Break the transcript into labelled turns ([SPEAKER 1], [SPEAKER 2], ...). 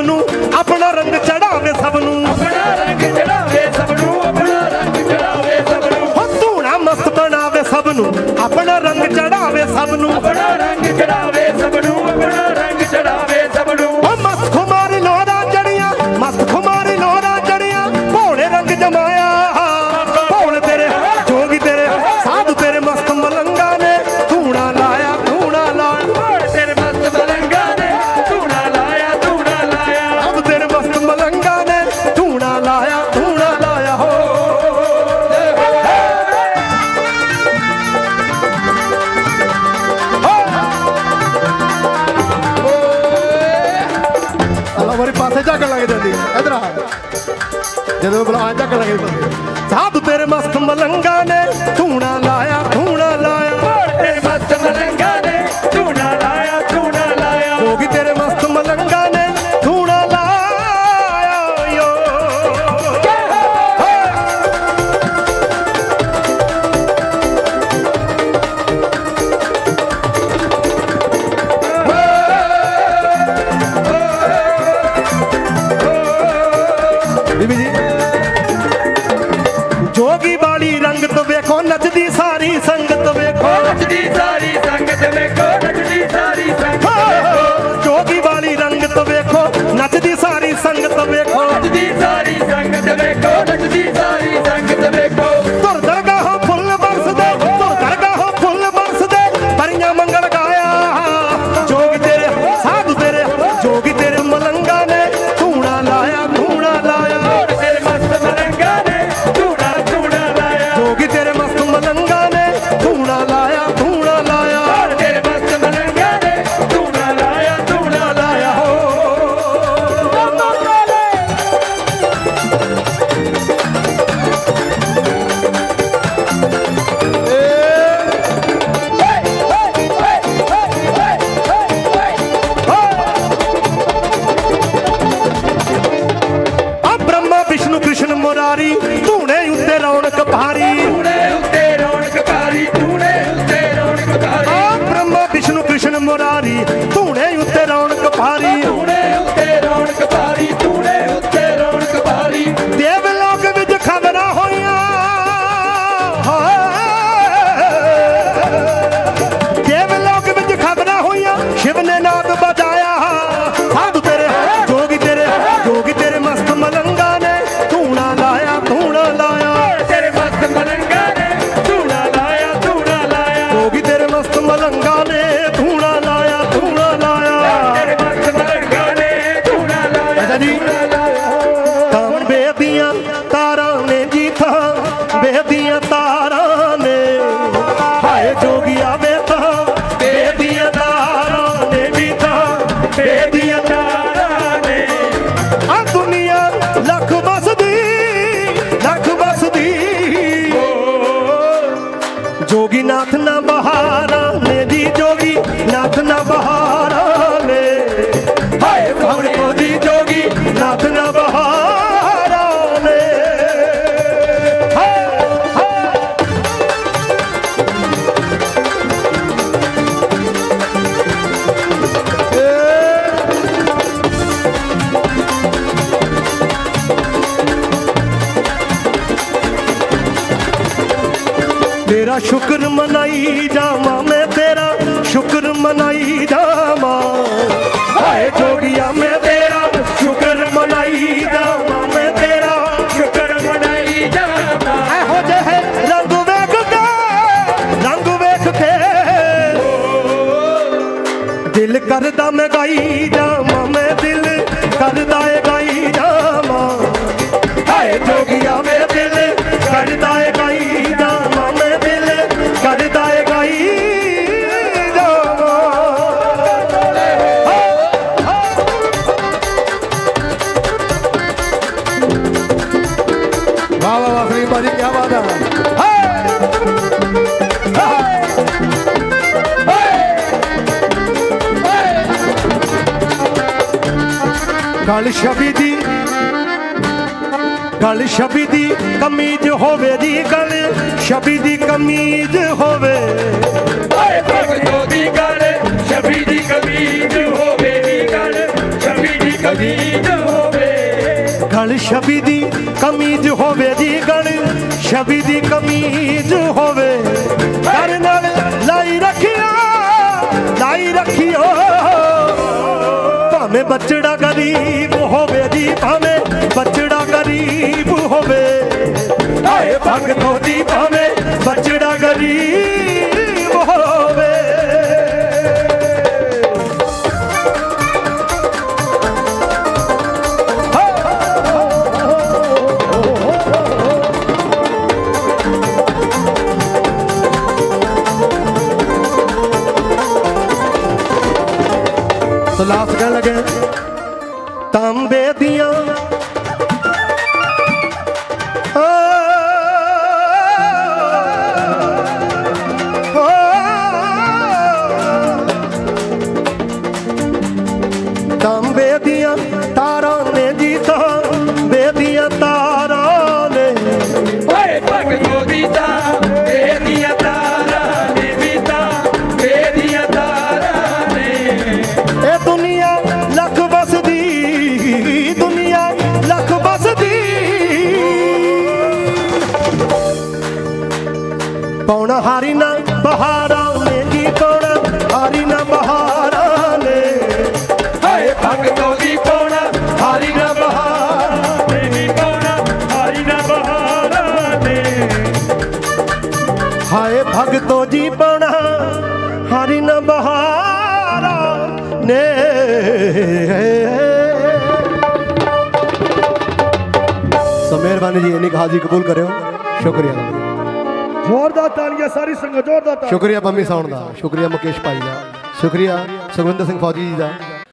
[SPEAKER 1] सबनू अपना रंग चढ़ावे सबनू
[SPEAKER 2] अपना रंग चढ़ावे सबनू अपना रंग चढ़ावे सबनू
[SPEAKER 1] हो धूना मस्त बनावे सबनू अपना रंग चढ़ावे सबनू
[SPEAKER 2] अपना रंग चढ़ावे सबनू अपना रंग चढ़ावे सबनू
[SPEAKER 1] ओ मस्त खुमारी लोहरा जड़ियां मस्त खुमारी लोहरा जड़ियां भोले रंग जमाया भोले तेरे जोगी तेरे साधु तेरे मस्त मलंगा ने धूना लाया धूना लाया
[SPEAKER 2] तेरे मस्त मलंगा ने धूना लाया धूना लाया
[SPEAKER 1] अब तेरे मस्त मलंगा ने धूना लाया हो हमारे पास जाकर लगे जाती इधर जो बुला जाकर लगे साधु तेरे मस्त मलंगा ने धूना लाया धूना लाया
[SPEAKER 2] तेरे मस्त मलंगा ने धूना लाया धूना लाया
[SPEAKER 1] जोगी तेरे मस्त मलंगा ने धूना लाया यो बीबी जी जोगी बाली रंगत वेखो नचदी सारी संगत वेखो
[SPEAKER 2] नचदी सारी संगत वेखो नचदी सारी संगत
[SPEAKER 1] जोगी बाली रंगत वेखो नचदी सारी संगत वेखो
[SPEAKER 2] नचदी सारी संगत वेखो नचदी सारी संगत वेखो
[SPEAKER 1] तुर दरगाहों फुल बरसदे तुर दरगाहों फुल बरसदे परियां मंगल गाया जोगी तेरे साधु तेरे जोगी तेरे मलंगा ने धूना लाया धूना लाया
[SPEAKER 2] तेरे मस्त मलंगा ने धूना धूना लाया
[SPEAKER 1] जोगी तेरे मस्त मलंगा ने धूना लाया धूना लाया
[SPEAKER 2] तेरे मस्त मलंगा ने धूना लाया धूना लाया
[SPEAKER 1] हो अब ब्रह्मा विष्णु कृष्ण मुरारी धूने उत्ते रौनक भारी
[SPEAKER 2] धूने उत्ते रौनक भारी धूने उत्ते रौनक भारी
[SPEAKER 1] ब्रह्मा विष्णु कृष्ण मुरारी धूने उत्ते रौनक भारी
[SPEAKER 2] धूने उत्ते रौनक भारी धूने उत्ते रौनक भारी
[SPEAKER 1] देवलोक विच खबरां होइयां देवलोक विच खबरां होइयां शिव ने नाद बजाया साधु तेरे जोगी तेरे मस्त मलंगा ने धूना लाया धूना लाया
[SPEAKER 2] तेरे मस्त मलंगा ने धूना लाया धूना लाया
[SPEAKER 1] जोगी तेरे मस्त मलंगा ने धूना लाया धूना लाया
[SPEAKER 2] तेरे मस्त मलंगा ने धूना लाया
[SPEAKER 1] अच्छा जी तान बेदियां तारा ने जी था बेदियां तारा ने हाय जोगिया बेता बेदियां तारा ने जी था बेदियां
[SPEAKER 2] तारा ने
[SPEAKER 1] आ दुनिया लख बसदी जोगी नाथ ना बहारा ने जी जोगी नाथ ना बहारा ने हाय भगतो जी जोगी नाथ ना बहारा ने तेरा शुक्र मनाई जावा मैं तेरा शुक्र मनाई जावा हाय जोगिया मैं तेरा शुक्र मनाई जावा मैं तेरा
[SPEAKER 2] शुक्र मनाई जावा
[SPEAKER 1] हो जाए रंग वेख के दिल करदा मैं गाई जावा मैं दिल करदा गाई जावा हाय जोगिया मैं दिल करदा गाई जावा मैं दिल करदा गाई जावा वाह वाह वाह सलीम भाजी क्या बात है गल छबी दी कमीज होवे दी गल छबी दी कमीज होवे
[SPEAKER 2] भगतों दी गल छबी दी कमीज होवे दी गल छबी दी कमीज
[SPEAKER 1] गल छवि दी कमीज होवे जी गल छवि दी कमीज होवे घर नाल लाई रखियो भावें बचड़ा गरीब होवे जी भावें बचड़ा गरीब होवे हाय भगतों दी भावें बचड़ा गरीब होवे तो लास्ट कह लगे तांबे दियां तांबे दियां तारां ने जी तांबे दियां तारां ने
[SPEAKER 2] ओए भगतों दी तांबे दियां तारां ने भी तांबे दियां तारां ने
[SPEAKER 1] ए दुनिया लख बसदी दुनिया लख बसदी पौना हारी ना बहारा ने जी पौना हारी ना बहारा ने
[SPEAKER 2] हाय भगतों दी पौना हारी ना बहारा ने भी पौना हारी ना बहारा ने
[SPEAKER 1] हाय भगतो जी पौना हारी ना बहारा ने सो मेहरबानी जी इन्नी हाजी कबूल करो शुक्रिया
[SPEAKER 3] जोरदार तालियां सारी संगत जोरदार तालियां
[SPEAKER 1] शुक्रिया बम्मी साउंड का शुक्रिया मुकेश भाई का शुक्रिया सुखविंदर सिंह फौजी जी का